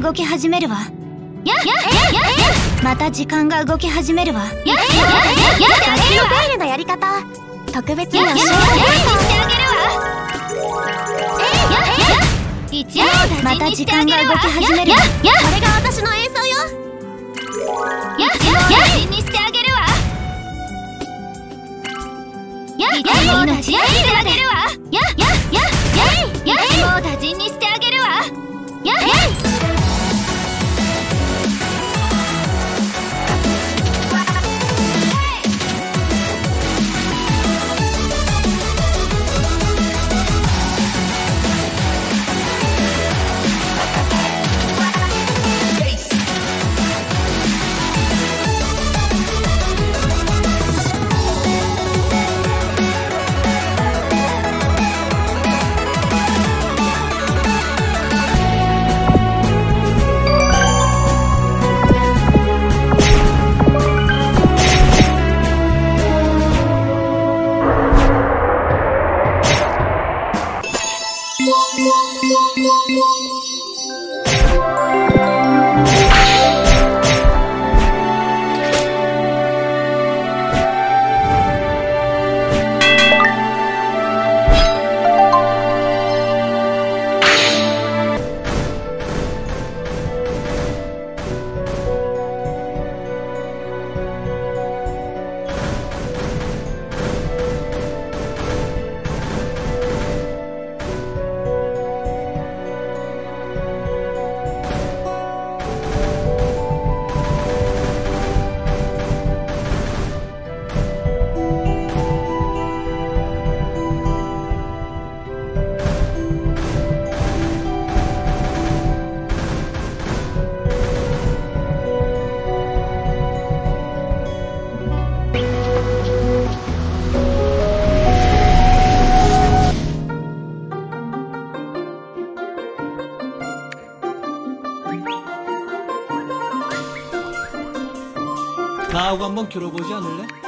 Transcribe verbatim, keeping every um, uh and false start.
動き始めるわ。やっやっやっやっまた時間が動き始めるわ。やっやっやっやっガチオベールのやり方特別に教えてあげるわ。 一応また時間が動き始めるわ。 これが私の演奏よ。 やっやっにしてあげるわ。やっやっ命やってあげるわ。やっやっやっやっもう打尽にしてあげるわ。やっやっ 나하고 한번 겨뤄보지 않을래?